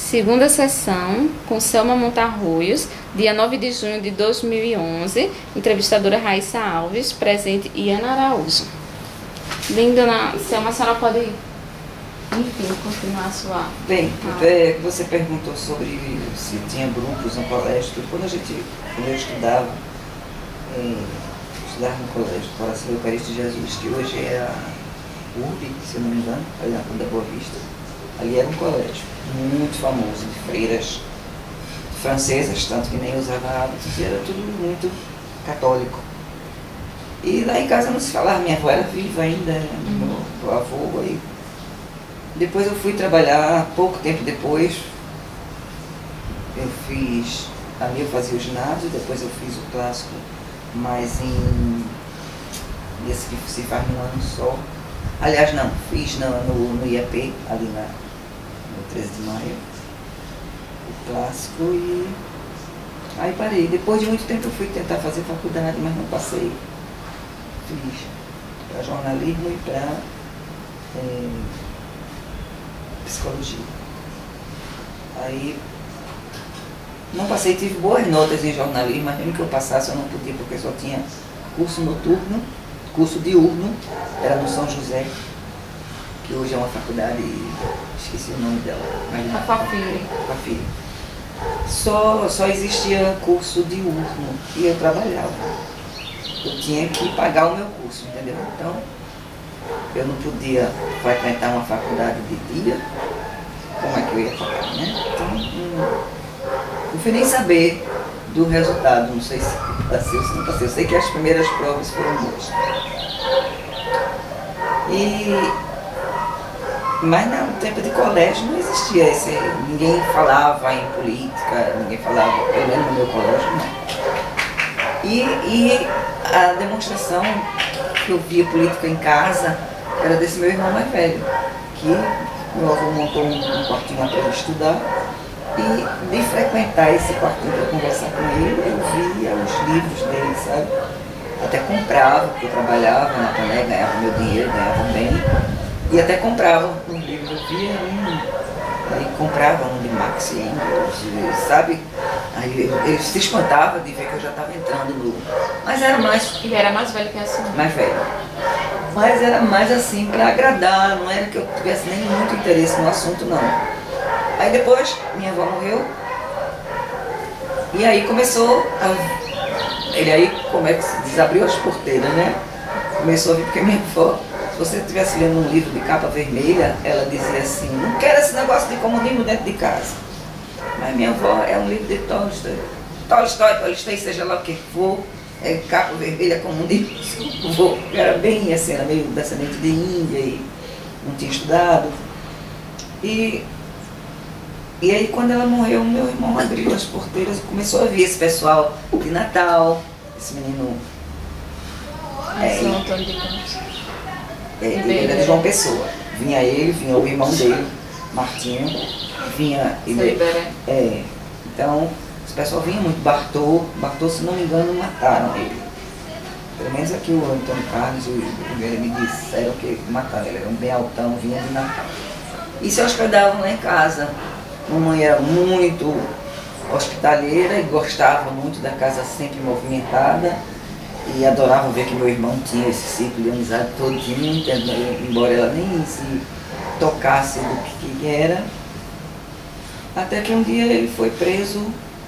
Segunda sessão, com Selma Montarroios, dia 9 de junho de 2011, entrevistadora Raíssa Alves, presente Iana Araújo. Bem, dona Selma, a senhora pode, enfim, continuar a sua... Bem, você perguntou sobre se tinha grupos no colégio, tudo. Quando eu estudava no colégio, Coração Eucarístico de Jesus, que hoje é a URB, se eu não me engano, ali na Rua da Boa Vista. Ali era um colégio muito famoso, de freiras francesas, tanto que nem usava hábitos, e era tudo muito católico. E lá em casa não se falava, minha avó era viva ainda, meu avô. Aí. Depois eu fui trabalhar, pouco tempo depois, ali eu fazia o ginásio, depois eu fiz o clássico, mas esse que se faz num ano só. Aliás, não, fiz no IAP, ali no 13 de maio, o clássico, e aí parei. Depois de muito tempo eu fui tentar fazer faculdade, mas não passei. Fiz para jornalismo e para psicologia. Aí não passei, tive boas notas em jornalismo, mas mesmo que eu passasse eu não podia, porque só tinha curso noturno, curso diurno, era no São José, que hoje é uma faculdade, esqueci o nome dela. A Fafiri. Só existia curso diurno e eu trabalhava. Eu tinha que pagar o meu curso, entendeu? Então, eu não podia frequentar uma faculdade de dia, como é que eu ia pagar, né? Então, não fui nem saber do resultado, não sei se passei ou se não passei. Eu sei que as primeiras provas foram boas. Mas no tempo de colégio não existia ninguém falava em política, ninguém falava, pelo menos no meu colégio não. E a demonstração que eu via política em casa era desse meu irmão mais velho, que meu avô montou um quartinho lá para ele estudar, e de frequentar esse quartinho para conversar com ele, eu via os livros dele, sabe? Até comprava, porque eu trabalhava na Pané, ganhava meu dinheiro, ganhava bem, e até comprava um livro, eu via aí comprava um de Marx e Engels, sabe? Aí ele se espantava de ver que eu já estava entrando no... Mas era mais... Ele era mais velho que a senhora? Mais velho. Mas era mais assim, para agradar, não era que eu tivesse nem muito interesse no assunto, não. Aí depois, minha avó morreu, e aí começou a... Ele aí, como é que se diz, abriu as porteiras, né? Começou a vir, porque minha avó, se você estivesse lendo um livro de capa vermelha, ela dizia assim, não quero esse negócio de comunismo dentro de casa. Mas minha avó é um livro de Tolstói, seja lá o que for, capa vermelha, comunismo, era bem assim, era meio descendente de Índia e não tinha estudado. E aí quando ela morreu, meu irmão abriu as porteiras e começou a vir esse pessoal de Natal, esse menino... São Antônio de Campos. Ele era de João Pessoa. Vinha ele, vinha o irmão dele, Martinho, vinha... Então, esse pessoal vinha muito, Bartô, se não me engano, mataram ele. Pelo menos aqui o Antônio Carlos e o Ribeiro me disseram que mataram ele, era um bem altão, vinha de Natal. E se hospedavam lá em casa. Mamãe era muito hospitaleira e gostava muito da casa sempre movimentada. E adorava ver que meu irmão tinha esse ciclo de amizade todinho, embora ela nem se tocasse do que era. Até que um dia ele foi preso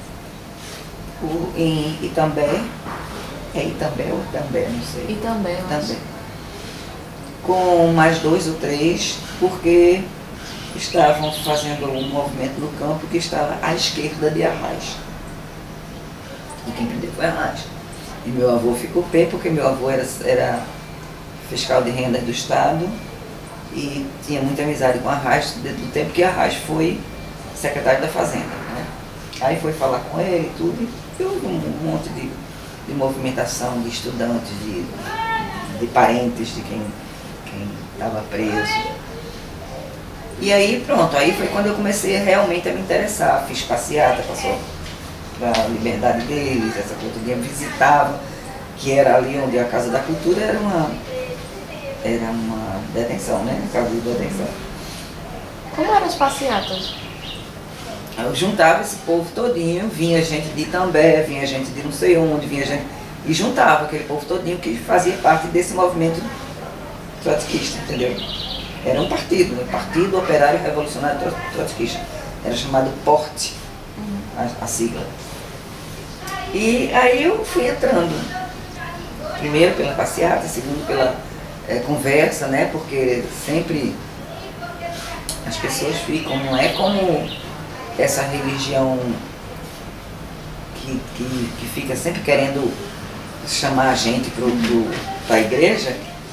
em Itambé. É Itambé ou Itambé, não sei. Itambé, eu acho. Com mais 2 ou 3, porque estavam fazendo um movimento no campo que estava à esquerda de Arraes. E quem prendeu foi Arraes. E meu avô ficou pé, porque meu avô era fiscal de rendas do Estado e tinha muita amizade com Arraes, do tempo que Arraes foi secretário da Fazenda, né? Aí foi falar com ele e tudo, e houve um monte de movimentação de estudantes, de parentes de quem estava preso. E aí pronto, aí foi quando eu comecei realmente a me interessar, fiz passeata, passou para a liberdade deles, essa cultura, visitava, que era ali onde a Casa da Cultura era uma detenção, né? Casa de detenção. Como eram as passeatas? Eu juntava esse povo todinho, vinha gente de Itambé, vinha gente de não sei onde, vinha gente... E juntava aquele povo todinho que fazia parte desse movimento trotskista, entendeu? Era um partido, né? Partido Operário Revolucionário Trotskista. Era chamado PORT, a sigla. E aí eu fui entrando. Primeiro pela passeata, segundo pela conversa, né? Porque sempre as pessoas ficam, não é como essa religião que fica sempre querendo chamar a gente para a igreja.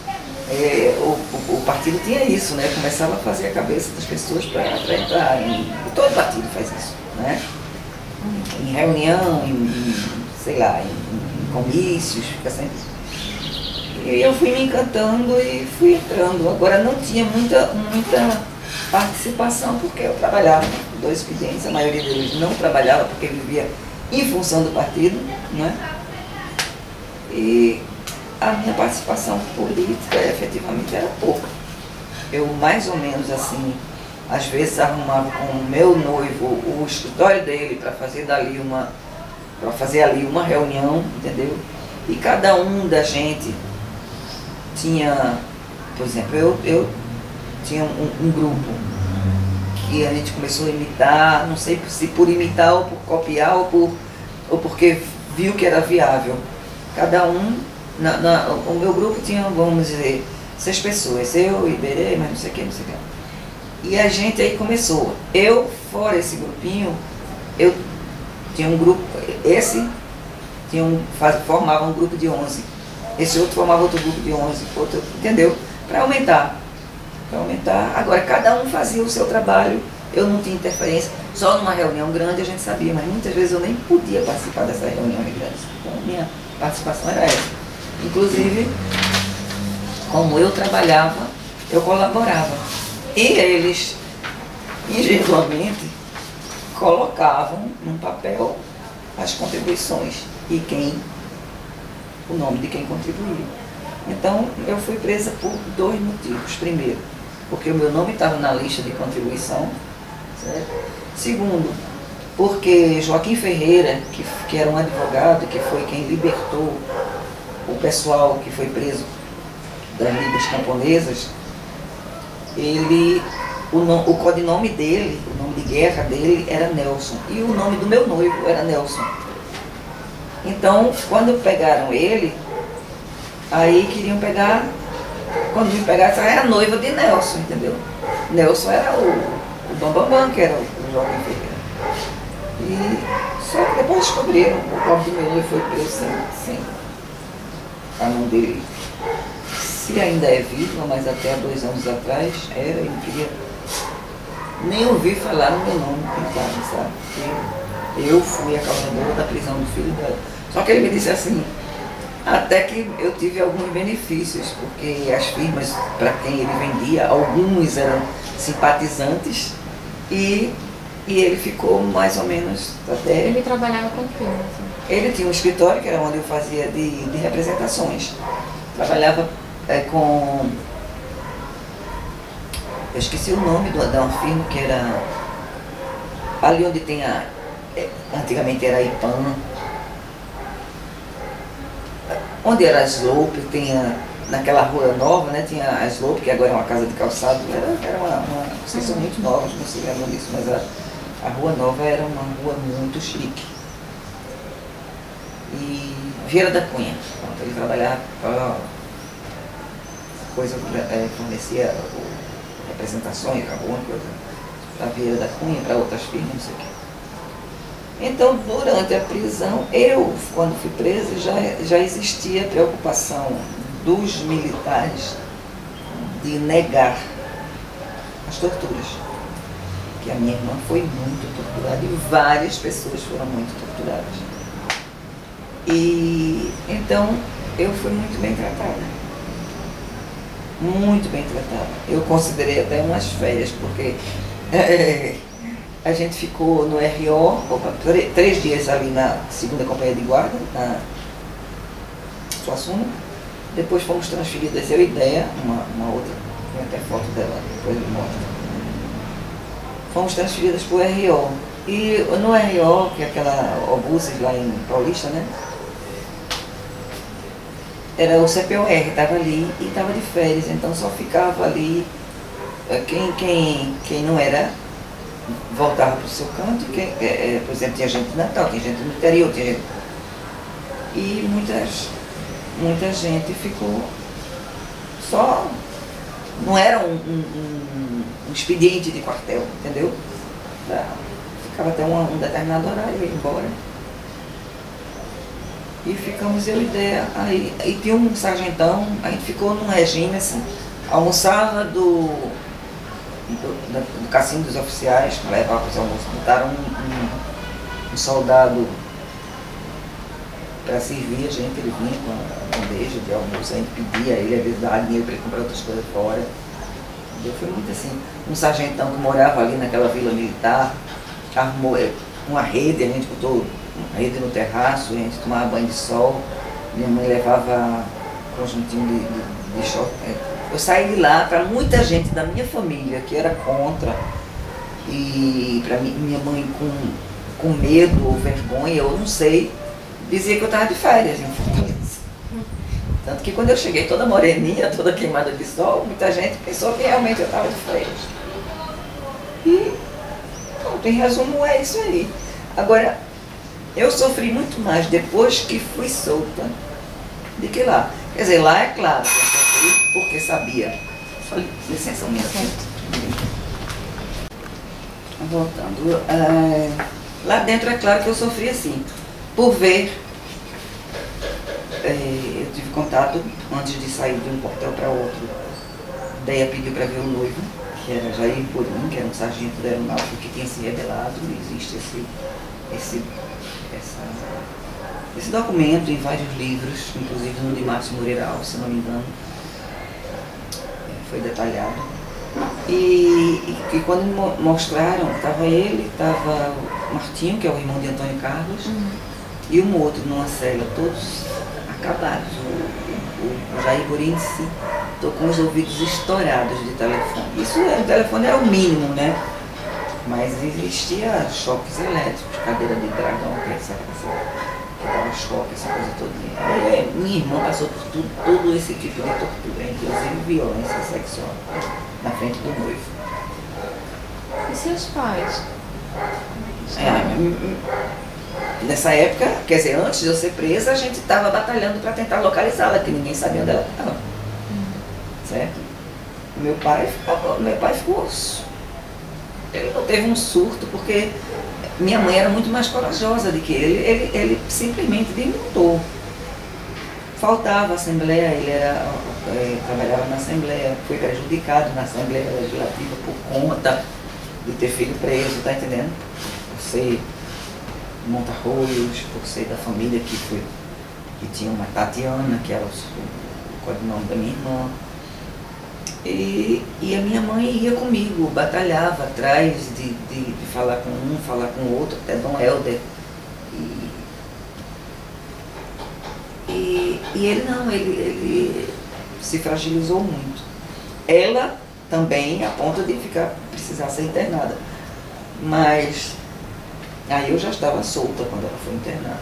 O partido tinha isso, né? Começava a fazer a cabeça das pessoas para entrar. Todo partido faz isso, né? Em reunião, sei lá, em comícios, fica sempre. E eu fui me encantando e fui entrando. Agora não tinha muita participação, porque eu trabalhava com 2 expedientes, a maioria deles não trabalhava porque vivia em função do partido, né? E a minha participação política efetivamente era pouca. Eu mais ou menos assim, às vezes arrumava com o meu noivo o escritório dele para fazer ali uma reunião, entendeu? E cada um da gente tinha, por exemplo, eu tinha um grupo que a gente começou a imitar, não sei se por imitar ou por copiar ou porque viu que era viável. Cada um, o meu grupo tinha, vamos dizer, 6 pessoas, eu, Iberê, mas não sei o que, não sei o que. E a gente aí começou. Eu, fora esse grupinho, eu tinha um grupo, formava um grupo de 11. Esse outro formava outro grupo de 11, outro, entendeu? Para aumentar. Agora, cada um fazia o seu trabalho, eu não tinha interferência. Só numa reunião grande a gente sabia, mas muitas vezes eu nem podia participar dessas reuniões grandes. Então, minha participação era essa. Inclusive, como eu trabalhava, eu colaborava. E eles, ingenuamente, colocavam num papel as contribuições e o nome de quem contribuía. Então, eu fui presa por 2 motivos. Primeiro, porque o meu nome estava na lista de contribuição, certo? Segundo, porque Joaquim Ferreira, que era um advogado, que foi quem libertou o pessoal que foi preso das Libras Camponesas, o codinome dele, o nome de guerra dele era Nelson, e o nome do meu noivo era Nelson. Então, quando pegaram ele, aí queriam pegar, quando me pegaram, é a noiva de Nelson, entendeu? Nelson era o Bambambam, que era o Joaquim Ferreira. E só que depois descobriram, o pobre do meu noivo foi preso sem a mão dele. Se ainda é viva, mas até há 2 anos atrás era, e não queria nem ouvir falar no meu nome pintado, sabe? Porque eu fui a causadora da prisão do filho dela. Só que ele me disse assim, até que eu tive alguns benefícios, porque as firmas para quem ele vendia, alguns eram simpatizantes e ele ficou mais ou menos até... Ele trabalhava com firma? Assim. Ele tinha um escritório, que era onde eu fazia de representações. Trabalhava com... Eu esqueci o nome de uma firma que era... Ali onde tem antigamente era a IPAM. Onde era a Slope, naquela rua nova, né? Tinha a Slope, que agora é uma casa de calçado. Era uma vocês são muito novos, não se lembram disso, mas a Rua Nova era uma rua muito chique. E Vieira da Cunha, ele trabalhava fornecia representações, alguma coisa para Vieira da Cunha, para outras firmas, não sei o quê. Então, durante a prisão, quando fui presa, já existia a preocupação dos militares de negar as torturas. Que a minha irmã foi muito torturada e várias pessoas foram muito torturadas. E então eu fui muito bem tratada. Muito bem tratada. Eu considerei até umas férias, porque a gente ficou no RO 3 dias ali na 2ª Companhia de Guarda, na Suassuna. Depois fomos transferidas, eu e Ideia, uma outra, tem até foto dela, depois eu mostro. Fomos transferidas para o RO. E no RO, que é aquela Obuses lá em Paulista, né? Era o CPOR, estava ali e estava de férias, então só ficava ali. Quem não era, voltava para o seu canto. Por exemplo, tinha gente de Natal, tinha gente no interior, tinha gente. E muita gente ficou só. Não era um expediente de quartel, entendeu? Ficava até um determinado horário e ia embora. E ficamos eu e Déa. Aí tinha um sargentão, a gente ficou num regime assim, almoçava do cassino dos oficiais, levava os almoços, botaram um soldado para servir a gente, ele vinha com a bandeja de almoço, a gente pedia a ele, às vezes dava dinheiro para ele comprar outras coisas fora. Foi muito assim, um sargentão que morava ali naquela vila militar, armou uma rede, a gente botou uma rede no terraço, a gente tomava banho de sol, minha mãe levava um conjuntinho de short. Eu saí de lá para muita gente da minha família que era contra, e para minha mãe com medo ou vergonha, eu não sei, dizia que eu estava de férias em Fortaleza. Tanto que quando eu cheguei toda moreninha, toda queimada de sol, muita gente pensou que realmente eu estava de férias. E, pronto, em resumo, é isso aí. Agora, eu sofri muito mais depois que fui solta do que lá. Quer dizer, lá é claro que eu sofri porque sabia. Só licença, um minuto. Voltando. Lá dentro é claro que eu sofri assim, por ver. Eu tive contato antes de sair de um quartel para outro. Déa pediu para ver o noivo, que era Jair Purim, que era um sargento da aeronáutica que tinha se rebelado. Existe esse documento em vários livros, inclusive no de Márcio Moreira Alves, se não me engano, foi detalhado. E quando me mostraram, estava ele, estava o Martinho, que é o irmão de Antônio Carlos, e um outro numa cela, todos acabados. O Jair Purim estou com os ouvidos estourados de telefone. O telefone era o mínimo, né? Mas existia choques elétricos, cadeira de dragão, que dava choque, essa coisa toda. Minha irmã passou por todo esse tipo de tortura, inclusive violência sexual, na frente do noivo. E seus pais? Nessa época, quer dizer, antes de eu ser presa, a gente estava batalhando para tentar localizá-la, que ninguém sabia onde ela estava. Certo? Meu pai ficou. Ele não teve um surto, porque minha mãe era muito mais corajosa do que ele. Ele simplesmente desmontou. Faltava a Assembleia, ele trabalhava na Assembleia, foi prejudicado na Assembleia Legislativa por conta de ter filho preso, tá entendendo? Por ser Montarroios, por ser da família que tinha uma Tatiana, que era o codinome da minha irmã. E a minha mãe ia comigo, batalhava atrás de falar com um, falar com o outro, até Dom Helder. E ele não, ele se fragilizou muito. Ela também, a ponto de precisar ser internada. Mas aí eu já estava solta quando ela foi internada.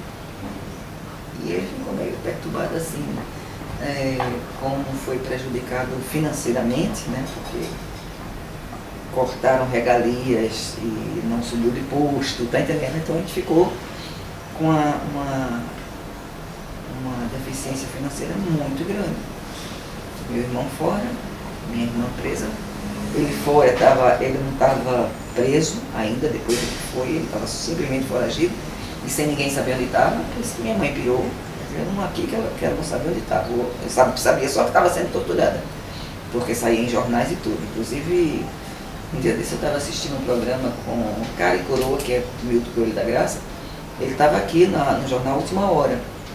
E ele ficou meio perturbado assim, como foi prejudicado financeiramente, né? Porque cortaram regalias e não subiu de posto, tá entendendo? Então a gente ficou com uma deficiência financeira muito grande. Meu irmão fora, minha irmã presa. Ele não estava preso ainda, depois que foi, ele estava simplesmente foragido e sem ninguém saber onde estava. Por isso que minha mãe pirou, dizendo aqui que ela não sabia onde estava. Eu sabia só que estava sendo torturada, porque saía em jornais e tudo. Inclusive, um dia desse eu estava assistindo um programa com Cara e Coroa, que é Milton Coelho da Graça. Ele estava aqui no jornal Última Hora.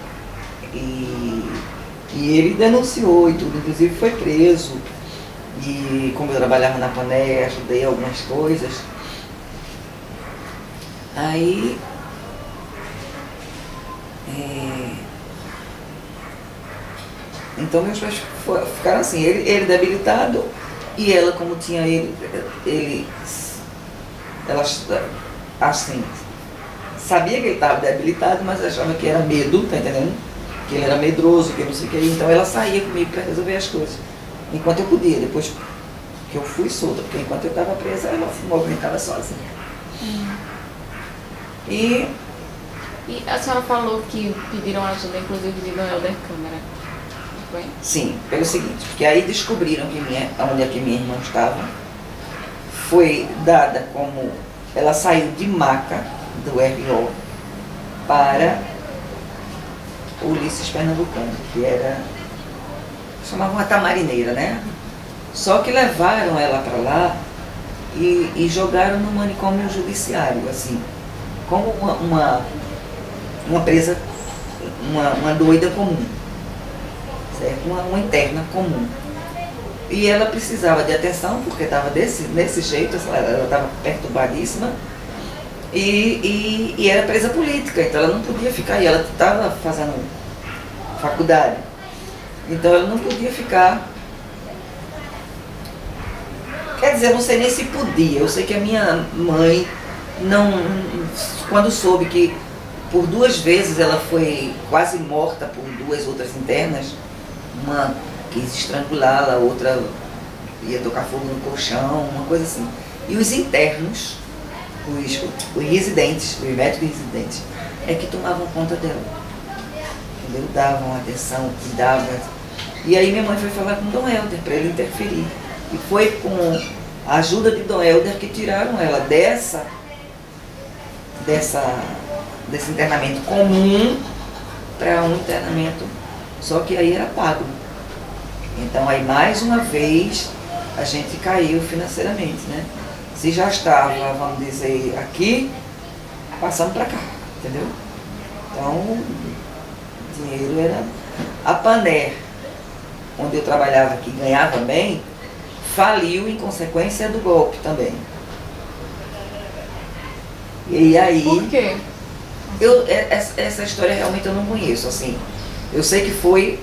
E ele denunciou e tudo, inclusive foi preso. E como eu trabalhava na Pané, ajudei algumas coisas. Aí então meus pais ficaram assim, ele debilitado e ela, como tinha ela assim, sabia que ele estava debilitado, mas achava que era medo, tá entendendo? Que ele era medroso, que não sei o que. Então ela saía comigo para resolver as coisas, enquanto eu podia. Depois que eu fui solta, porque enquanto eu estava presa, ela se movimentava sozinha. E a senhora falou que pediram ajuda, inclusive, de Dona Helder Câmara. Foi? sim, pelo seguinte, porque aí descobriram que onde é que minha irmã estava. Foi dada como... Ela saiu de Maca, do RO, para Ulisses Pernambucano, que era... chamavam a Tamarineira, né? Só que levaram ela para lá e jogaram no manicômio judiciário, assim, como uma presa, uma doida comum, certo? Uma interna comum. E ela precisava de atenção, porque estava desse jeito, ela estava perturbadíssima, e era presa política, então ela não podia ficar aí, ela estava fazendo faculdade, então ela não podia ficar. Quer dizer, eu não sei nem se podia, eu sei que a minha mãe, quando soube que por 2 vezes ela foi quase morta por 2 outras internas, uma quis estrangulá-la, a outra ia tocar fogo no colchão, uma coisa assim. E os internos, os residentes, os médicos residentes, é que tomavam conta dela. Entendeu? Davam atenção, cuidavam. E aí minha mãe foi falar com Dom Helder para ele interferir. E foi com a ajuda de Dom Helder que tiraram ela desse internamento comum para um internamento, só que aí era pago. Então aí mais uma vez a gente caiu financeiramente, né? Se já estava, vamos dizer, aqui, passando para cá, entendeu? Então o dinheiro era... A Paner, onde eu trabalhava, que ganhava bem, faliu em consequência do golpe também. E aí... Por quê? Essa história realmente eu não conheço, assim. Eu sei que foi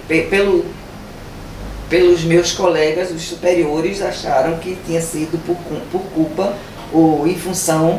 pelos meus colegas, os superiores acharam que tinha sido por culpa ou em função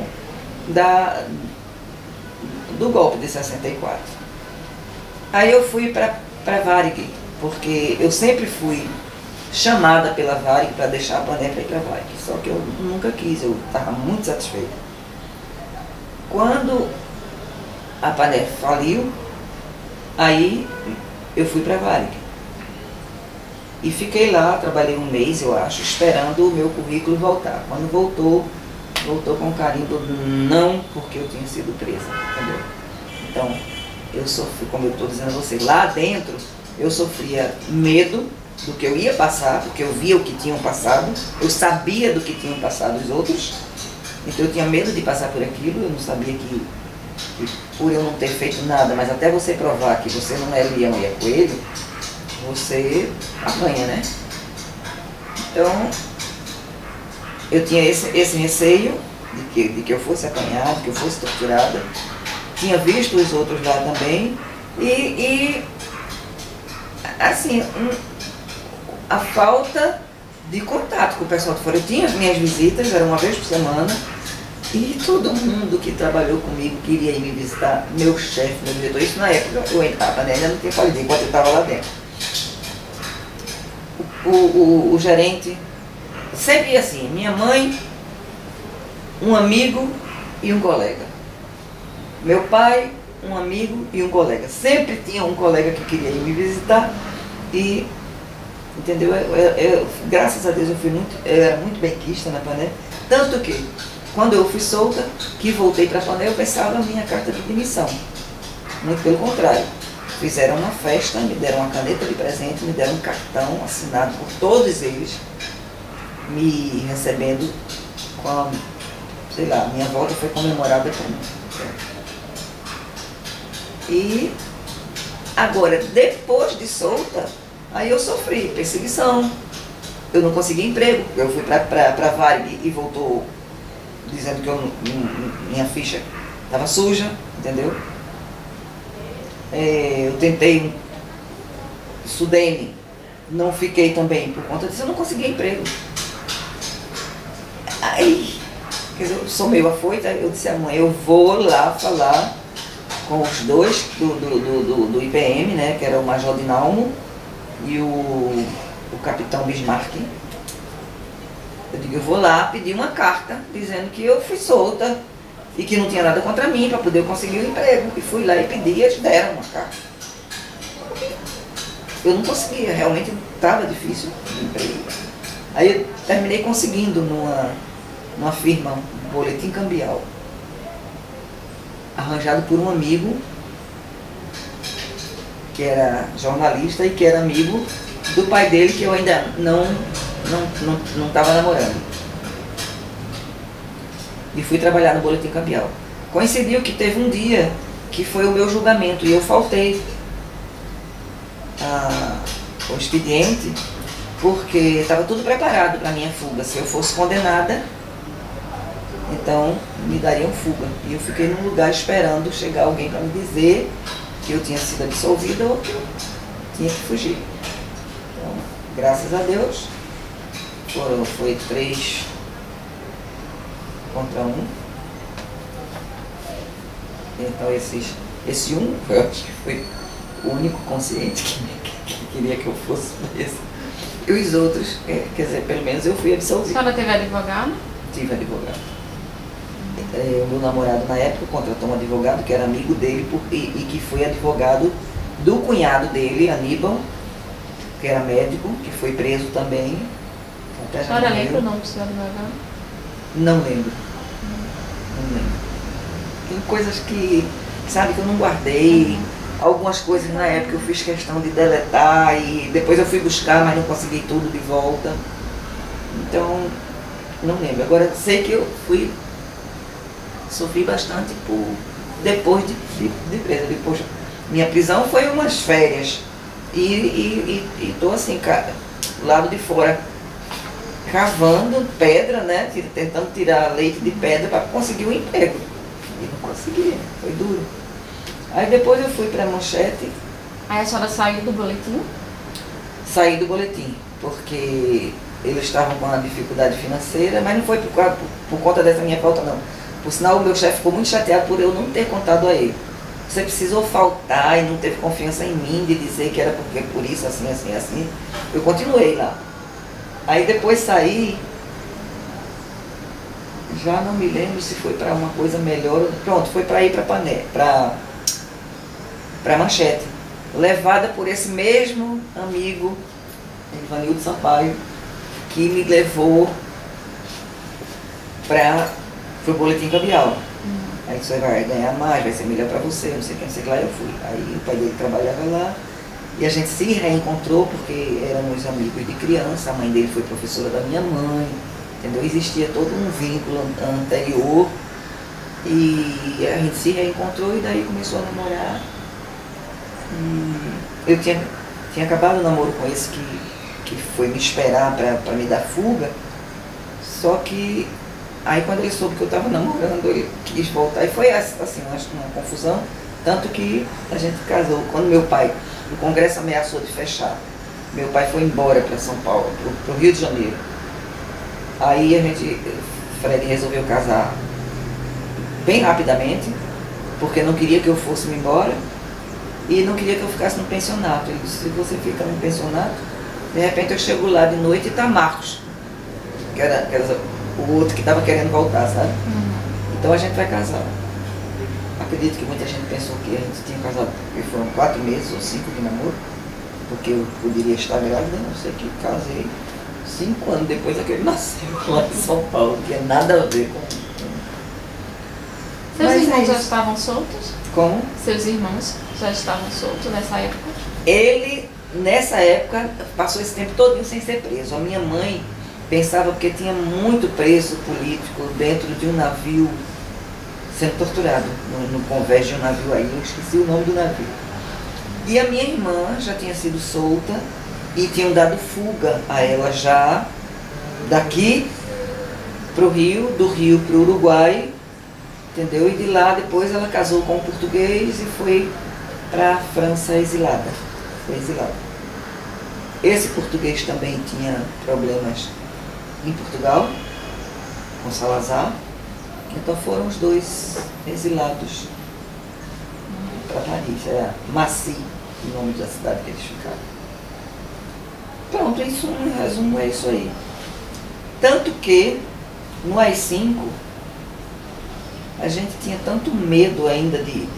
do golpe de 64. Aí eu fui para Varig, porque eu sempre fui chamada pela Varig para deixar a Paner para ir para Varig, só que eu nunca quis, eu estava muito satisfeita. Quando a Paner faliu, aí eu fui para Varig. E fiquei lá, trabalhei 1 mês, eu acho, esperando o meu currículo voltar. Quando voltou com carimbo não porque eu tinha sido presa, entendeu? Então, eu sofri, como eu estou dizendo a você, lá dentro eu sofria medo do que eu ia passar, porque eu via o que tinham passado, eu sabia do que tinham passado os outros, então eu tinha medo de passar por aquilo, eu não sabia que por eu não ter feito nada, mas até você provar que você não é leão e é coelho, você apanha, né? Então, eu tinha esse receio de que eu fosse apanhada, de que eu fosse torturada. Tinha visto os outros lá também. E assim, a falta de contato com o pessoal de fora. Eu tinha as minhas visitas, era 1 vez por semana. E todo mundo que trabalhou comigo queria ir me visitar, meu chefe, meu diretor. Isso na época eu entrava, né? Ainda não tinha falado, enquanto eu estava lá dentro. O gerente, sempre assim, minha mãe, um amigo e um colega. Meu pai, um amigo e um colega. Sempre tinha um colega que queria ir me visitar e, entendeu? Graças a Deus eu era muito benquista na Paner, tanto que quando eu fui solta, que voltei para a Paner, eu pensava na minha carta de demissão. Muito pelo contrário. Fizeram uma festa, me deram uma caneta de presente, me deram um cartão assinado por todos eles, me recebendo com sei lá, minha volta foi comemorada por mim. E agora, depois de solta, aí eu sofri perseguição, eu não consegui emprego, eu fui para Varig e voltou dizendo que minha ficha estava suja, entendeu? Eu tentei Sudene, não fiquei também por conta disso, eu não consegui emprego. Aí Quer dizer, eu sou meio afoita, eu disse à mãe, eu vou lá falar com os dois do IPM, né, que era o Major Dinalmo e o Capitão Bismarck. Eu digo, eu vou lá pedir uma carta dizendo que eu fui solta e que não tinha nada contra mim para poder conseguir um emprego. E fui lá e pedi e eles deram uma carta. Eu não conseguia, realmente estava difícil o emprego. Aí eu terminei conseguindo numa firma, um boletim cambial, arranjado por um amigo que era jornalista e que era amigo do pai dele, que eu ainda não estava namorando. E fui trabalhar no boletim cambial. Coincidiu que teve um dia que foi o meu julgamento e eu faltei o expediente porque estava tudo preparado para a minha fuga. Se eu fosse condenada, então me dariam fuga. E eu fiquei num lugar esperando chegar alguém para me dizer que eu tinha sido absolvida ou que eu tinha que fugir. Então, graças a Deus, foi 3 contra 1. Então esse um, eu acho que foi o único consciente que queria que eu fosse preso. E os outros, quer dizer, pelo menos eu fui absolvida. A senhora teve advogado? Tive advogado. O meu namorado na época contratou um advogado que era amigo dele e que foi advogado do cunhado dele, Aníbal, que era médico, que foi preso também. A senhora lembra o nome do seu advogado? Não lembro. Não lembro. Tem coisas que, sabe, que eu não guardei. Algumas coisas na época eu fiz questão de deletar e depois eu fui buscar, mas não consegui tudo de volta. Então, não lembro. Agora, sei que eu sofri bastante depois de presa. Depois, minha prisão foi umas férias. E tô assim, do lado de fora, cavando pedra, né? Tentando tirar leite de pedra para conseguir um emprego. E não consegui, foi duro. Aí depois eu fui para a Manchete. Aí a senhora saiu do boletim? Saí do boletim, porque eles estavam com uma dificuldade financeira, mas não foi por conta dessa minha falta, não. Por sinal, o meu chefe ficou muito chateado por eu não ter contado a ele. Você precisou faltar e não teve confiança em mim de dizer que era porque por isso, assim, assim, assim. Eu continuei lá. Aí depois saí, já não me lembro se foi para uma coisa melhor. Pronto, foi para ir para Manchete. Levada por esse mesmo amigo, Ivanildo Sampaio, que me levou para o boletim cambial. Aí você vai ganhar mais, vai ser melhor para você, não sei quem, não sei lá, eu fui. Aí o pai dele trabalhava lá e a gente se reencontrou porque éramos amigos de criança, a mãe dele foi professora da minha mãe, entendeu? Existia todo um vínculo anterior e a gente se reencontrou e daí começou a namorar. Eu tinha acabado o namoro com esse que foi me esperar para me dar fuga, só que aí quando ele soube que eu estava namorando, ele quis voltar e foi assim, acho que uma confusão, tanto que a gente casou. Quando meu pai, o Congresso ameaçou de fechar, meu pai foi embora para São Paulo, para o Rio de Janeiro. Aí Fred resolveu casar bem rapidamente, porque não queria que eu fosse me embora e não queria que eu ficasse no pensionato. Ele disse, se você fica no pensionato, de repente eu chego lá de noite e está Marcos, que era o outro que estava querendo voltar, sabe? Então a gente vai casar. Acredito que muita gente pensou que a gente tinha casado, porque foram 4 meses ou 5 de namoro, porque eu poderia estar grávida, não sei que casei 5 anos depois que ele nasceu lá em São Paulo, que é nada a ver com... Seus irmãos já estavam soltos? Como? Seus irmãos já estavam soltos nessa época? Ele, nessa época, passou esse tempo todo sem ser preso. A minha mãe pensava porque tinha muito preso político dentro de um navio sendo torturado, no convés de um navio aí, eu esqueci o nome do navio. E a minha irmã já tinha sido solta e tinham dado fuga a ela já daqui para o Rio, do Rio para o Uruguai, entendeu? E de lá depois ela casou com um português e foi para a França exilada. Foi exilada. Esse português também tinha problemas em Portugal, com Salazar, Então foram os dois exilados para Paris. Era Massy, o nome da cidade que eles ficaram. Pronto, isso em resumo é isso aí. Tanto que no AI-5 a gente tinha tanto medo ainda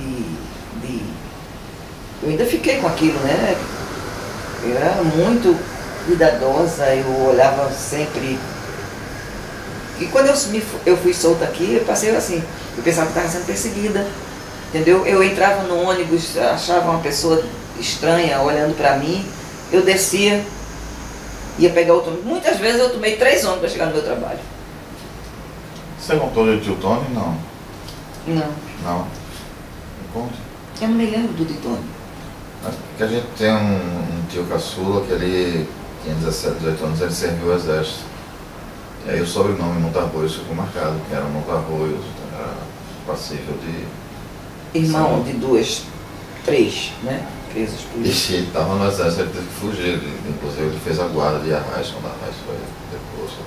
eu ainda fiquei com aquilo, né? Eu era muito cuidadosa, eu olhava sempre. E quando eu fui solta aqui, eu passei assim, eu pensava que estava sendo perseguida, entendeu? Eu entrava no ônibus, achava uma pessoa estranha olhando para mim, eu descia, ia pegar outro ônibus. Muitas vezes eu tomei 3 ônibus para chegar no meu trabalho. Você contou do tio Tony? Não. Não. Não? Me conta. Eu não me lembro do Tony. Porque a gente tem um tio caçula que ele tinha 17, 18 anos, ele serviu o exército. E aí o sobrenome Montarroios ficou marcado, que era Montarroios, era passível de... Irmão de 2, 3, né? Presas políticas. E ele estava no exército, ele teve que fugir. Inclusive ele fez a guarda de Arraes, quando Arraes foi deposto.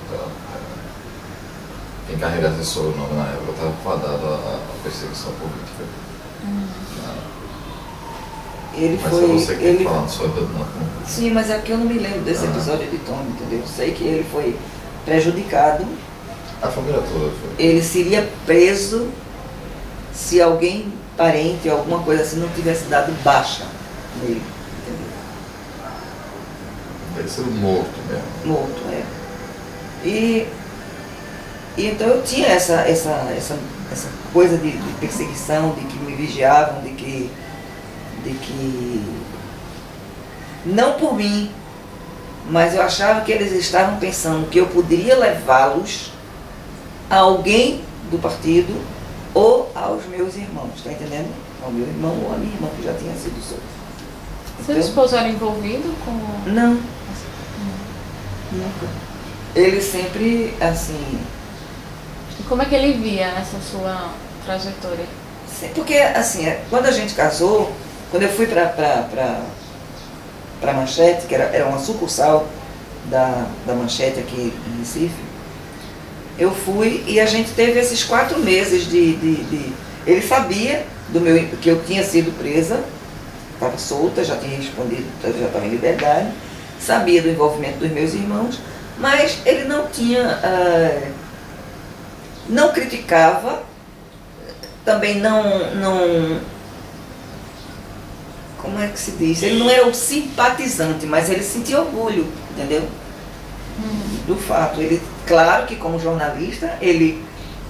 Quem carregasse esse sobrenome na época estava fadado à perseguição política. Ele mas foi. Você que ele... falando sobre não. Sim, mas é que eu não me lembro desse episódio de Tom, entendeu? Sei que ele foi prejudicado. A família toda foi. Ele seria preso se alguém, parente, alguma coisa assim, não tivesse dado baixa nele, entendeu? Deve ser morto mesmo. Morto, é. E então eu tinha essa coisa de perseguição, de que me vigiavam, de que não por mim, mas eu achava que eles estavam pensando que eu poderia levá-los a alguém do partido ou aos meus irmãos, está entendendo? Ao meu irmão ou a minha irmã, que já tinha sido solto. Seu esposo era envolvido com... Não. Nunca. Ele sempre, assim... E como é que ele via essa sua trajetória? Porque, assim, quando a gente casou, quando eu fui para Manchete, que era uma sucursal da Manchete aqui em Recife, eu fui e a gente teve esses 4 meses de... Ele sabia que eu tinha sido presa, estava solta, já tinha respondido, já estava em liberdade, sabia do envolvimento dos meus irmãos, mas ele não tinha... não criticava, também não... Como é que se diz? Ele não era um simpatizante, mas ele sentia orgulho, entendeu? Do fato. Ele, claro que como jornalista, ele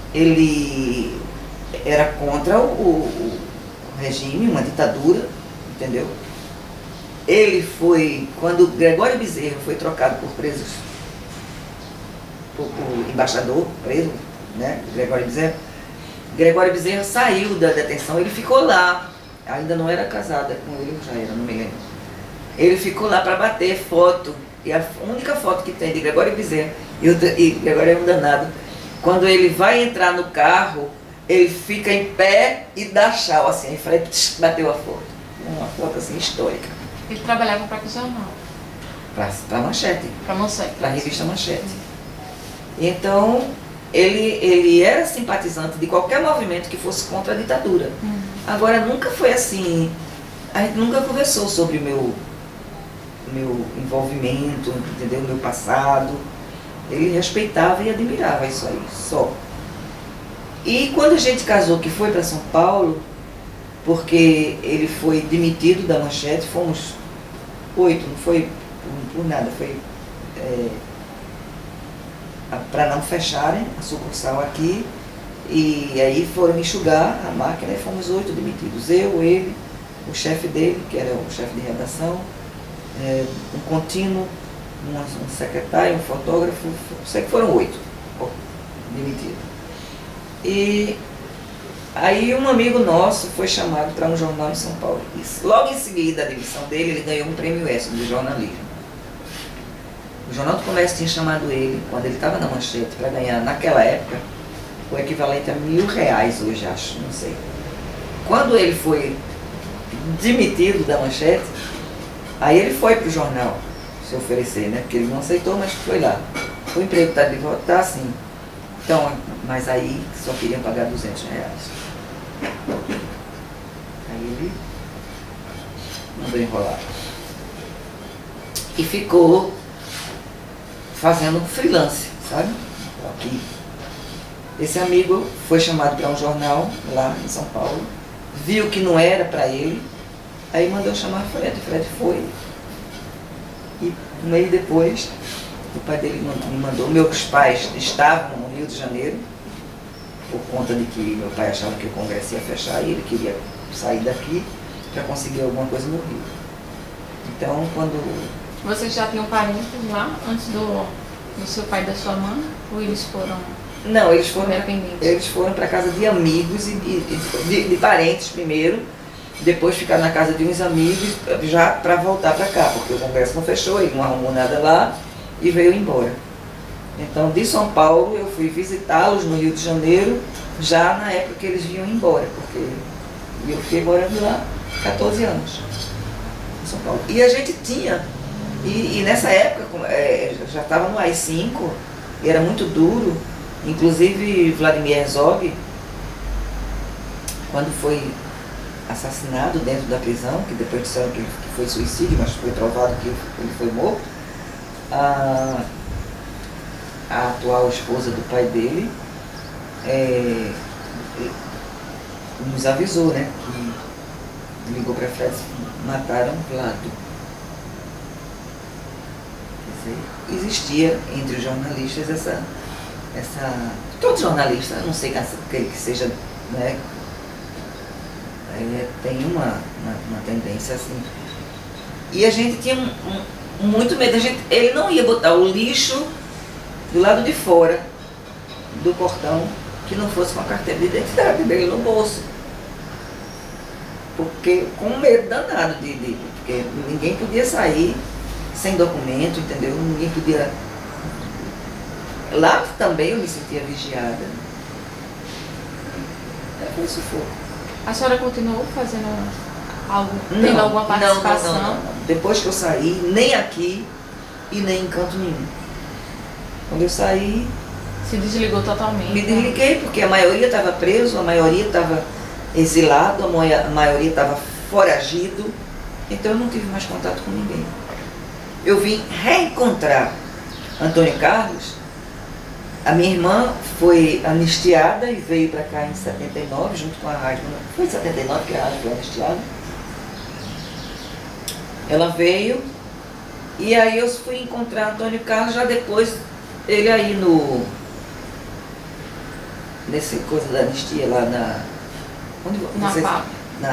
era contra o regime, uma ditadura, entendeu? Ele foi, quando Gregório Bezerra foi trocado por presos, por embaixador preso, né? Gregório Bezerra saiu da detenção, ele ficou lá. Ainda não era casada com ele, já era, não me lembro. Ele ficou lá para bater foto. E a única foto que tem de Gregório Bezerra, e Gregório é um danado, quando ele vai entrar no carro, ele fica em pé e dá tchau, assim, aí Fred bateu a foto. Uma foto assim histórica. Ele trabalhava para que jornal? Para Manchete. Para Manchete. Para a revista Manchete. Então, ele era simpatizante de qualquer movimento que fosse contra a ditadura. Agora, nunca foi assim, a gente nunca conversou sobre o meu envolvimento, entendeu? Meu passado. Ele respeitava e admirava isso aí, só. E quando a gente casou, que foi para São Paulo, porque ele foi demitido da Manchete, fomos 8, não foi por nada, foi para não fecharem a sucursal aqui. E aí foram enxugar a máquina e fomos 8 demitidos. Eu, ele, o chefe dele, que era o chefe de redação, um contínuo, um secretário, um fotógrafo, sei que foram 8 demitidos. E aí um amigo nosso foi chamado para um jornal em São Paulo. E logo em seguida da demissão dele, ele ganhou um prêmio ESSO de jornalismo. O Jornal do Comércio tinha chamado ele, quando ele estava na Manchete, para ganhar, naquela época, o equivalente a R$1.000 hoje, acho, não sei. Quando ele foi demitido da Manchete, aí ele foi para o jornal se oferecer, né? Porque ele não aceitou, mas foi lá. O emprego está de volta, está assim. Então, mas aí só queriam pagar R$ 200. Aí ele mandou enrolar. E ficou fazendo freelance, sabe? Aqui. Esse amigo foi chamado para um jornal lá em São Paulo, viu que não era para ele, aí mandou chamar Fred. Fred foi. E um mês depois, o pai dele me mandou. Meus pais estavam no Rio de Janeiro, por conta de que meu pai achava que o Congresso ia fechar e ele queria sair daqui para conseguir alguma coisa no Rio. Então, quando... Vocês já tinham parentes lá, antes do seu pai e da sua mãe? Ou eles foram... Não, eles foram para casa de amigos e de parentes primeiro, depois ficaram na casa de uns amigos já para voltar para cá, porque o Congresso não fechou, ele não arrumou nada lá e veio embora. Então, de São Paulo, eu fui visitá-los no Rio de Janeiro, já na época que eles vinham embora, porque eu fiquei morando lá 14 anos, em São Paulo. E a gente tinha, e nessa época, já estava no AI-5, e era muito duro. Inclusive Vladimir Herzog, quando foi assassinado dentro da prisão, que depois disseram que foi suicídio, mas foi provado que ele foi morto, a atual esposa do pai dele nos avisou, né, que ligou para a Fred, mataram Vlado. Quer dizer, existia entre os jornalistas todo jornalista, não sei que seja, né, tem uma tendência assim. E a gente tinha muito medo. Ele não ia botar o lixo do lado de fora do portão que não fosse com a carteira de identidade dele no bolso. Porque com medo danado porque ninguém podia sair sem documento, entendeu? Ninguém podia... Lá também eu me sentia vigiada. Foi sufoco. A senhora continuou fazendo algo, tendo alguma participação? Não. Depois que eu saí, nem aqui e nem em canto nenhum. Quando eu saí... Se desligou totalmente? Me desliguei, porque a maioria estava preso, a maioria estava exilado, a maioria estava foragido. Então eu não tive mais contato com ninguém. Eu vim reencontrar Antônio Carlos. A minha irmã foi anistiada e veio para cá em 79, junto com a rádio. Foi em 79 que a rádio foi anistiada. Ela veio e aí eu fui encontrar Antônio Carlos já depois, ele aí nesse coisa da anistia lá na... Na PAP.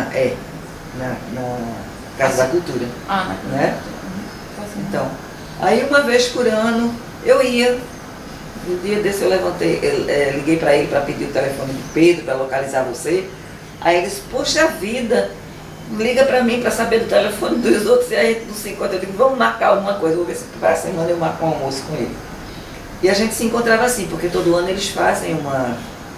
Na Casa da Cultura. Na Casa da Cultura. Então, aí uma vez por ano eu ia. Um dia desse eu liguei para ele para pedir o telefone de Pedro, para localizar você. Aí ele disse, poxa vida, liga para mim para saber do telefone dos outros e aí a gente não se encontra. Eu digo, vamos marcar alguma coisa, vou ver se para a semana eu marco um almoço com ele. E a gente se encontrava assim, porque todo ano eles fazem uma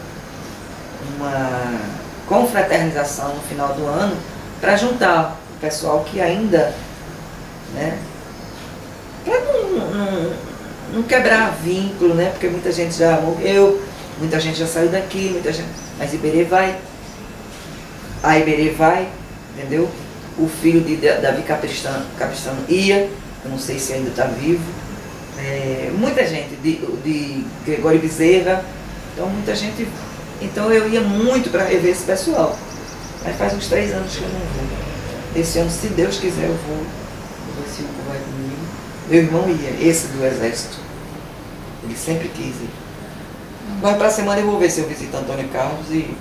confraternização no final do ano para juntar o pessoal que ainda, né, para não quebrar vínculo, né? Porque muita gente já morreu, muita gente já saiu daqui, muita gente... Mas Iberê vai, entendeu? O filho de Davi Capistrano ia, eu não sei se ainda está vivo. Muita gente, de Gregório Bezerra, então muita gente... Então eu ia muito para rever esse pessoal. Mas faz uns 3 anos que eu não vou. Esse ano, se Deus quiser, eu vou. Vou ver se o Hugo vai comigo. Meu irmão ia, esse do Exército. Ele sempre quis ir. Mas para a semana eu vou ver se eu visito Antônio Carlos e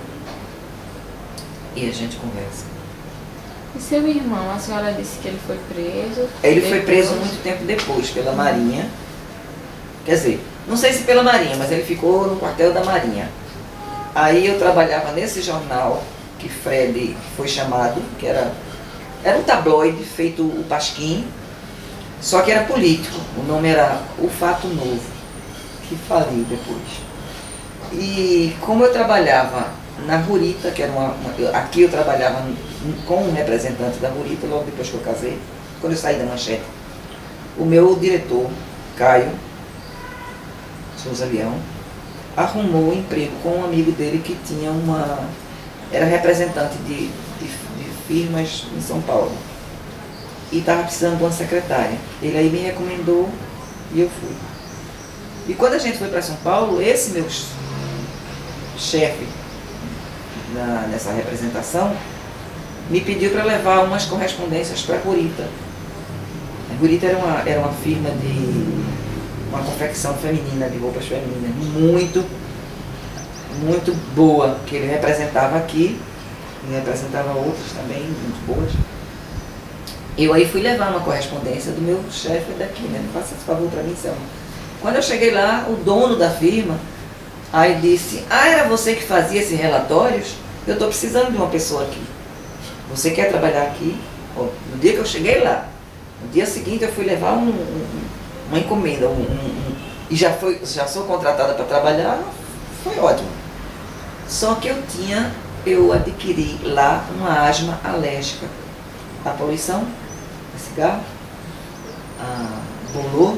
a gente conversa. E seu irmão, a senhora disse que ele foi preso? Ele foi preso muito tempo depois, pela Marinha. Quer dizer, não sei se pela Marinha, mas ele ficou no quartel da Marinha. Aí eu trabalhava nesse jornal que Fred foi chamado, que era um tabloide feito o Pasquim, só que era político. O nome era O Fato Novo, que faliu depois. E como eu trabalhava na Rurita, que era aqui eu trabalhava com um representante da Rurita, logo depois que eu casei, quando eu saí da Manchete, o meu diretor, Caio Souza Leão, arrumou um emprego com um amigo dele que tinha era representante de firmas em São Paulo. E estava precisando de uma secretária. Ele aí me recomendou e eu fui. E quando a gente foi para São Paulo, esse meu chefe nessa representação me pediu para levar umas correspondências para a Gurita. A Gurita era uma firma de uma confecção feminina, de roupas femininas, muito, muito boa, que ele representava aqui, e representava outras também, muito boas. Eu aí fui levar uma correspondência do meu chefe daqui, né? Faça esse favor para mim, Selma. Quando eu cheguei lá, o dono da firma aí disse: ah, era você que fazia esses relatórios? Eu estou precisando de uma pessoa aqui. Você quer trabalhar aqui? No dia que eu cheguei lá, no dia seguinte eu fui levar uma encomenda, e já sou contratada para trabalhar, foi ótimo. Só que eu adquiri lá uma asma alérgica à poluição, a cigarro, a bolor.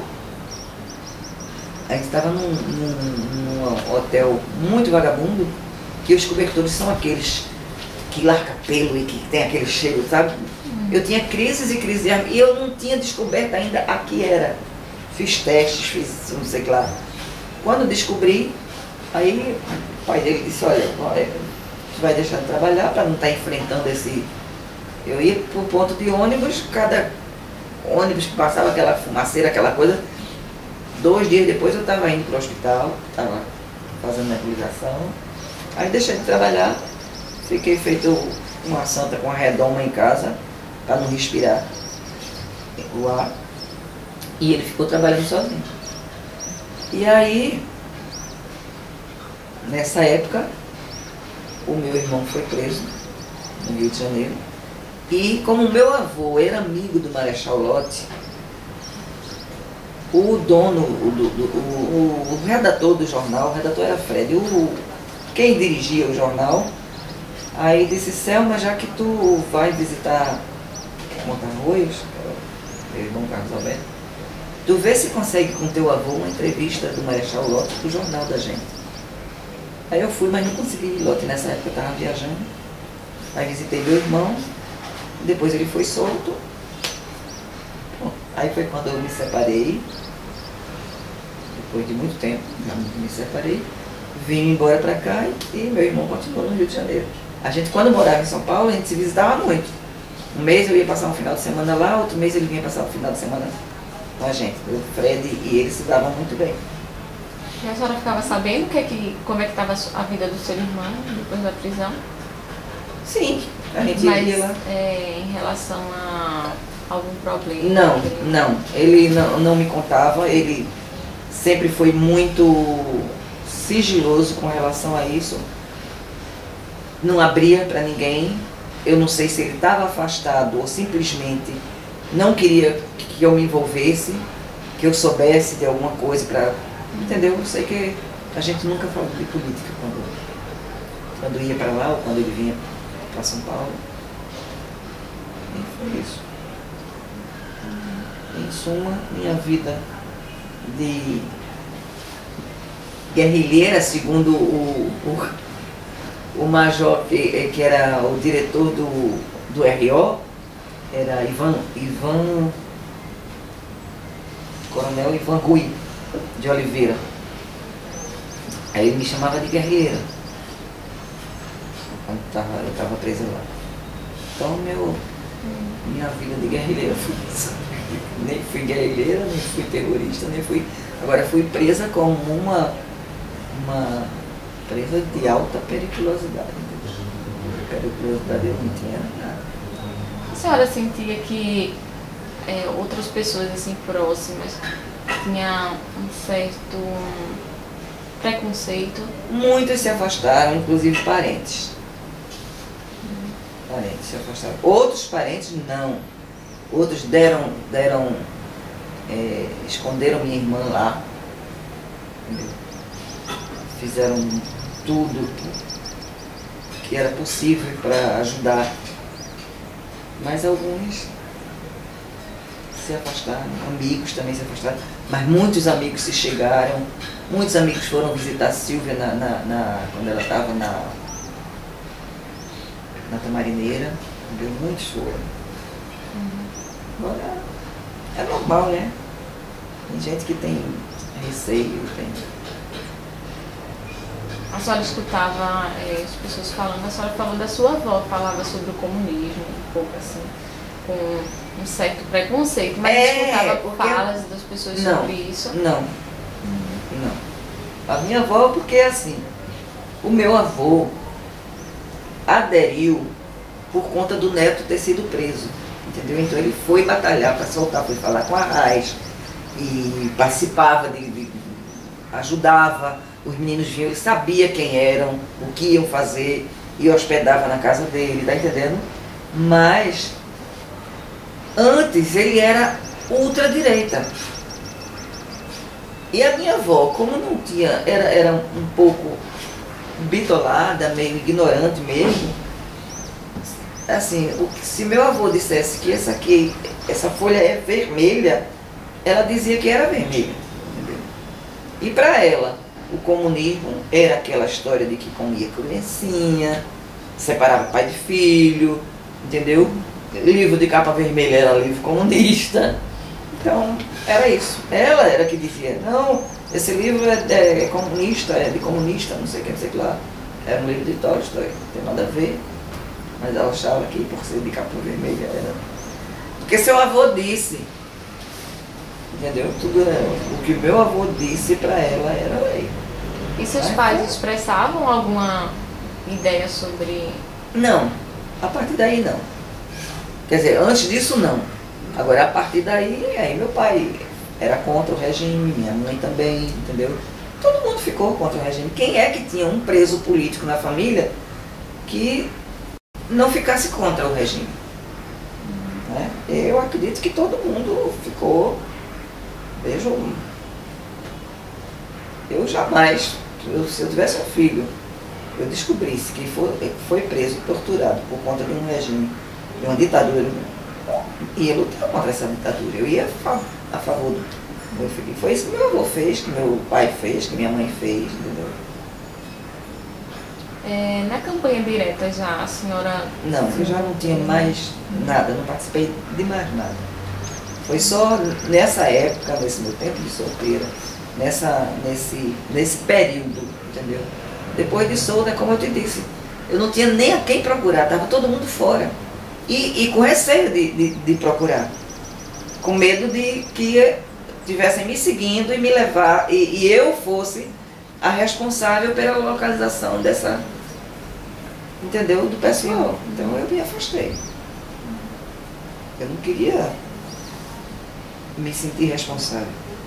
A gente estava num hotel muito vagabundo, que os cobertores são aqueles que larga pelo e que tem aquele cheiro, sabe? Eu tinha crises e crises de asma, e eu não tinha descoberto ainda a que era. Fiz testes, fiz não sei o que lá. Quando descobri, aí o pai dele disse: olha, você vai deixar de trabalhar para não estar enfrentando esse... Eu ia para o ponto de ônibus, cada ônibus que passava aquela fumaceira, aquela coisa. 2 dias depois eu estava indo para o hospital, estava fazendo nebulização. Aí deixei de trabalhar, fiquei feito uma santa com a redoma em casa, para não respirar o ar. E ele ficou trabalhando sozinho. E aí, nessa época, o meu irmão foi preso no Rio de Janeiro. E como o meu avô era amigo do Marechal Lott, o dono, o redator do jornal, o redator era Fred, quem dirigia o jornal, aí disse: Selma, já que tu vai visitar Montarroios, meu irmão Carlos Alberto, tu vê se consegue com teu avô uma entrevista do Marechal Lott pro jornal da gente. Aí eu fui, mas não consegui ir. Lott nessa época eu estava viajando. Aí visitei meu irmão, depois ele foi solto. Bom, aí foi quando eu me separei, depois de muito tempo, já me separei, vim embora para cá e meu irmão continuou no Rio de Janeiro. A gente, quando morava em São Paulo, a gente se visitava muito. Um mês eu ia passar um final de semana lá, outro mês ele vinha passar um final de semana com a gente. O Fred e ele se davam muito bem. E a senhora ficava sabendo como é que estava a vida do seu irmão depois da prisão? Sim, a gente ia lá. Em relação a algum problema? Não. Ele não me contava, ele sempre foi muito sigiloso com relação a isso. Não abria para ninguém. Eu não sei se ele estava afastado ou simplesmente não queria que eu me envolvesse, que eu soubesse de alguma coisa para... Entendeu? Eu sei que a gente nunca falou de política quando ia para lá ou quando ele vinha para São Paulo. E foi isso. Em suma, minha vida de guerrilheira, segundo o major que era o diretor do RO, era Coronel Ivan Rui de Oliveira. Aí ele me chamava de guerrilheira quando eu estava presa lá. Então minha vida de guerrilheira foi isso. Nem fui guerrilheira, nem fui terrorista, nem fui... Agora fui presa como uma presa de alta periculosidade. Periculosidade eu não tinha nada. A senhora sentia que outras pessoas assim próximas tinham um certo preconceito? Muitos se afastaram, inclusive parentes. Parentes se afastaram. Outros parentes não. Outros esconderam minha irmã lá. Entendeu? Fizeram tudo que era possível para ajudar. Mas alguns se afastaram, amigos também se afastaram, mas muitos amigos se chegaram, muitos amigos foram visitar a Silvia quando ela estava na Tamarineira, entendeu? Muitos foram. Agora, é normal, né? Tem gente que tem receio, tem... A senhora escutava as pessoas falando, a senhora falou da sua avó, falava sobre o comunismo, um pouco assim, com um certo preconceito, mas escutava falas das pessoas sobre isso? Não. A minha avó, porque assim, o meu avô aderiu por conta do neto ter sido preso, entendeu? Então ele foi batalhar para soltar, foi falar com a Raiz e participava, ajudava, os meninos vinham, ele sabia quem eram, o que iam fazer, e hospedava na casa dele, tá entendendo? Mas antes ele era ultradireita. E a minha avó, como não tinha, era um pouco bitolada, meio ignorante mesmo, assim, se meu avô dissesse que essa folha é vermelha, ela dizia que era vermelha, entendeu? E para ela, o comunismo era aquela história de que comia criancinha, separava pai de filho, entendeu? Livro de capa vermelha era livro comunista. Então, era isso. Ela era que dizia, não, esse livro é comunista, é de comunista, não sei o que, não sei o que lá. Era um livro de Tolstói, não tem nada a ver. Mas ela achava que por ser de capa vermelha era... Porque seu avô disse, entendeu? Tudo o que meu avô disse para ela era lei. E seus pais expressavam alguma ideia sobre... Não, a partir daí não. Quer dizer, antes disso não. Agora, a partir daí, aí meu pai era contra o regime, minha mãe também, entendeu? Todo mundo ficou contra o regime. Quem é que tinha um preso político na família que não ficasse contra o regime? Né? Eu acredito que todo mundo ficou. Vejo, eu jamais, se eu tivesse um filho, eu descobrisse que foi preso, torturado por conta de um regime, de uma ditadura, ia lutar contra essa ditadura, eu ia a favor do meu filho. Foi isso que meu avô fez, que meu pai fez, que minha mãe fez, entendeu? Na campanha direta já, a senhora... Não, eu já não tinha mais nada, não participei de mais nada. Foi só nessa época, nesse meu tempo de solteira, nesse período, entendeu? Depois de solta, como eu te disse, eu não tinha nem a quem procurar, estava todo mundo fora. E com receio de procurar, com medo de que estivessem me seguindo e me levar, e eu fosse a responsável pela localização dessa, entendeu, do pessoal. Então eu me afastei. Eu não queria me sentir responsável.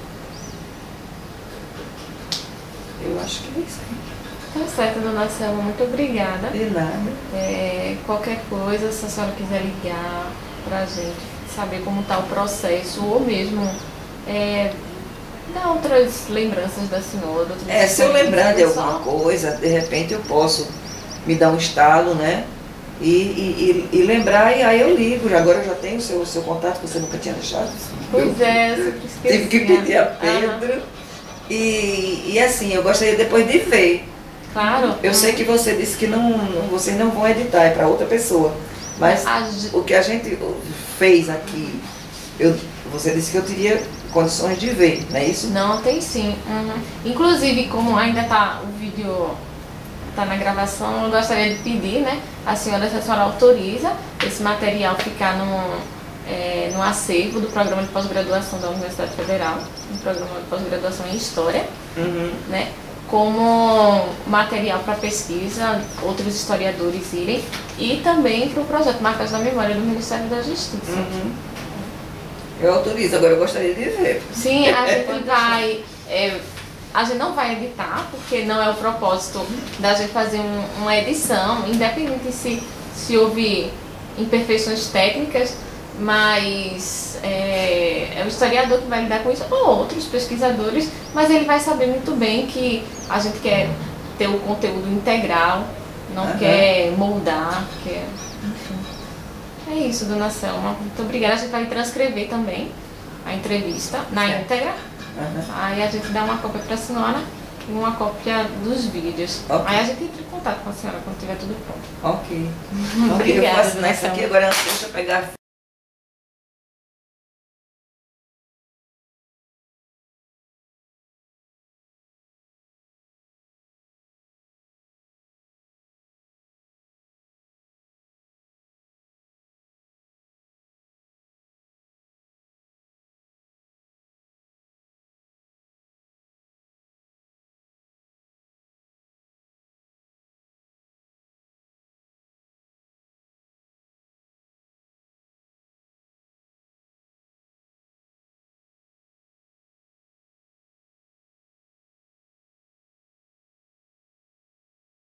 Eu acho que é isso aí. Tá certo, dona Selma, muito obrigada. De nada. Qualquer coisa, se a senhora quiser ligar pra gente, saber como está o processo, ou mesmo dar outras lembranças da senhora. Se eu lembrar de alguma coisa, de repente eu posso me dar um estalo, né? E lembrar, e aí eu ligo. Agora eu já tenho o seu contato, que você nunca tinha deixado. Pois é, eu sempre esqueci. Tive que pedir a Pedro. E assim, eu gostaria depois de ver. Claro. Eu sei que você disse que vocês não vão editar, é para outra pessoa. Mas o que a gente fez aqui, você disse que eu teria condições de ver, não é isso? Não, tem sim. Inclusive, como ainda o vídeo está na gravação, eu gostaria de pedir, né, a senhora, se a senhora autoriza esse material ficar no acervo do programa de pós-graduação da Universidade Federal, um programa de pós-graduação em História, né? Como material para pesquisa, outros historiadores irem, e também para o projeto Marcas da Memória do Ministério da Justiça. Eu autorizo, agora eu gostaria de ver. Sim, a gente vai... a gente não vai editar, porque não é o propósito da gente fazer uma edição, independente se houve imperfeições técnicas, mas é o historiador que vai lidar com isso, ou outros pesquisadores, mas ele vai saber muito bem que a gente quer ter o conteúdo integral, não quer moldar, quer... Enfim. É isso, dona Selma. Muito obrigada. A gente vai transcrever também a entrevista na Certo. íntegra. Aham. Aí a gente dá uma cópia para a senhora e uma cópia dos vídeos. Ok. Aí a gente entra em contato com a senhora quando tiver tudo pronto. Ok. Ok, eu Obrigada, faço nessa Marcelo. aqui, agora deixa eu pegar